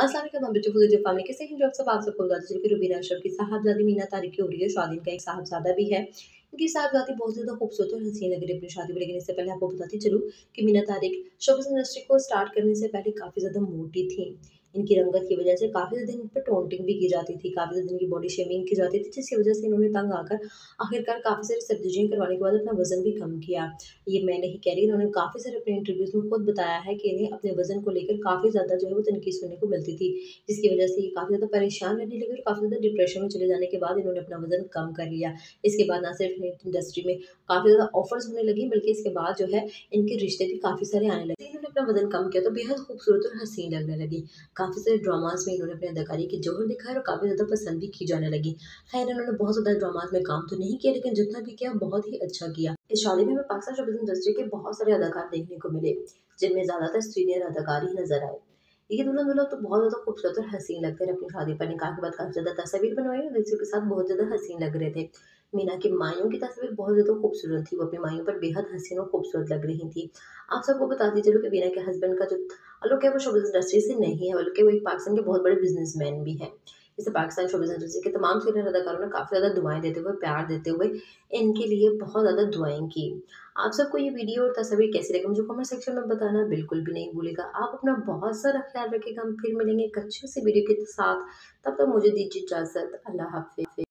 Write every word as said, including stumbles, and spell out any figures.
अस्सलाम वालेकुम हम बच्चों को फैमिली कैसे हैं जो आप सब आप सबको बताते चलो कि रुबीना अशरफ की साहबजादी मीना तारिक की हो रही है शादी। इनका एक साहबजादा भी है। इनकी साहबजादी बहुत ज़्यादा खूबसूरत और हसीन लग रही है अपनी शादी पर। लेकिन इससे पहले आपको बताती चलूँ कि मीना तारिक शोबिज़ इंडस्ट्री को स्टार्ट करने से पहले काफ़ी ज़्यादा मोटी थी। इनकी रंगत की वजह से काफ़ी ज़्यादा इन पर टोंटिंग भी की जाती थी, काफ़ी ज़्यादा इनकी बॉडी शेमिंग की जाती थी, जिसकी वजह से इन्होंने तंग आकर आखिरकार काफ़ी सारी सर्जरियाँ करवाने के बाद अपना वज़न भी कम किया। ये मैं नहीं कह रही, इन्होंने काफ़ी सारे अपने इंटरव्यूज़ में खुद बताया है कि इन्हें अपने वज़न को लेकर काफ़ी ज़्यादा जो है वो तनकीद सुनने को मिलती थी, जिसकी वजह से ये काफ़ी ज़्यादा परेशान रहने लगी और काफ़ी ज़्यादा डिप्रेशन में चले जाने के बाद इन्होंने अपना वज़न कम कर लिया। इसके बाद ना सिर्फ इंडस्ट्री में काफ़ी ज़्यादा ऑफ़र्स होने लगी, बल्कि इसके बाद जो है इनके रिश्ते भी काफ़ी सारे आने लगे। इन्होंने अपना वज़न कम किया तो बेहद खूबसूरत और हसीन लगने लगी। काफ़ी सारे ड्रामाज़ में इन्होंने अपनी अदाकारी की जोहर दिखाया और काफ़ी ज़्यादा पसंद भी की जाने लगी। खैर, इन्होंने बहुत ज़्यादा ड्रामाज़ में काम तो नहीं किया, लेकिन जितना भी किया बहुत ही अच्छा किया। इस शादी में हमें पाकिस्तान शोबिज़ इंडस्ट्री के बहुत सारे अदाकार देखने को मिले, जिनमें ज़्यादातर सीनियर अदाकार ही नज़र आए। ये दुल्हन-दूल्हा तो बहुत ज़्यादा खूबसूरत और हसीन लगते हैं। अपनी शादी पर निकाह के बाद काफ़ी ज़्यादा तस्वीर बनवाई और लड़कियों के साथ बहुत ज़्यादा हसीन लग रहे थे। मीना की माइयों की तस्वीर बहुत ज़्यादा खूबसूरत थी, वो अपनी माइयों पर बेहद हसीन और खूबसूरत लग रही थी। आप सबको बताती चलूँ कि मीना के हस्बैंड का जो ताल्लुक है वो शोबिज़ इंडस्ट्री से नहीं है, बल्कि वो एक पाकिस्तान के बहुत बड़े बिज़नेसमैन भी हैं। जैसे पाकिस्तान शोबिज़ इंडस्ट्री के तमाम सीनियर अदाकारों ने काफ़ी ज़्यादा दुआएँ देते हुए, प्यार देते हुए इनके लिए बहुत ज़्यादा दुआएँ की। आप सबको ये वीडियो और तस्वीर कैसी लगी मुझे कमेंट सेक्शन में बताना बिल्कुल भी नहीं भूलिएगा। आप अपना बहुत सारा ख्याल रखिएगा। हम फिर मिलेंगे एक अच्छे से वीडियो के साथ। तब तक मुझे दीजिए इजाज़त। अल्लाह हाफ़िज़।